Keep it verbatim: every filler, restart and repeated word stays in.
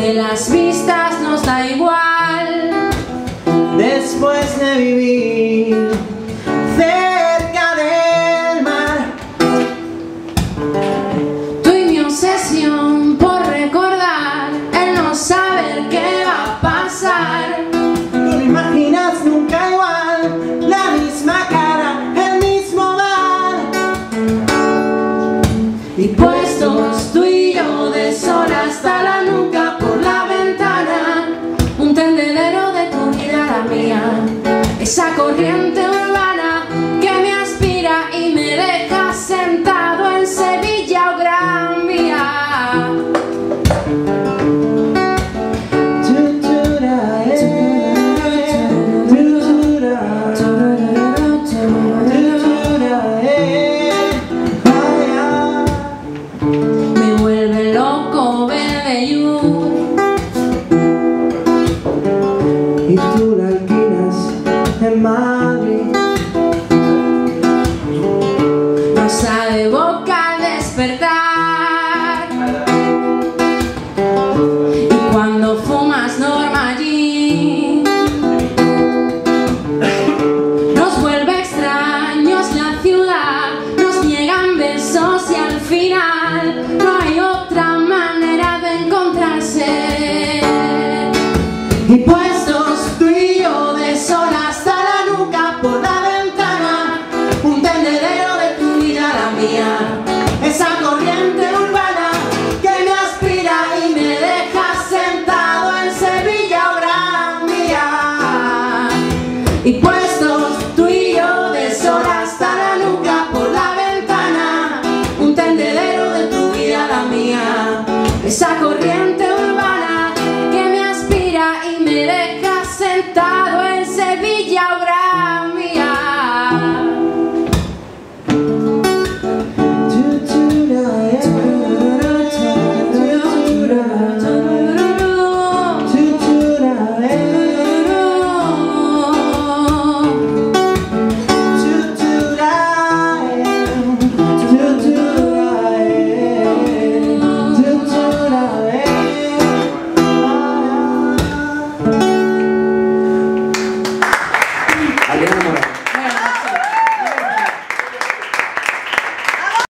que las vistas nos da igual. Después de vivir cerca del mar, Tú y mi obsesión por recordar el no saber qué va a pasar. tú no imaginas nunca igual, la misma cara, el mismo bar. Y puestos tú y yo de sol hasta la nuca por la ventana, un tendedero de tu vida a la mía, esa corriente urbana que me aspira y me deja sentado en Sevilla o Gran Vía. Tutura, eh, tutura, tutura, eh, vaya. Me vuelve loco Bellevue, Y tú la alquilas en Madrid. no sabe boca al despertar. Y cuando fumas Norma Jean, nos vuelve extraños la ciudad, nos niegan besos y al final no hay otra manera de encontrarse. Y puestos tú y yo de sol hasta la nuca por la ventana, un tendedero de tu vida a la mía, esa corriente urbana que me aspira y me deja sentado en Sevilla o Gran Vía. Y puestos tú y yo de sol hasta la nuca por la ventana, un tendedero de tu vida a la mía, esa corriente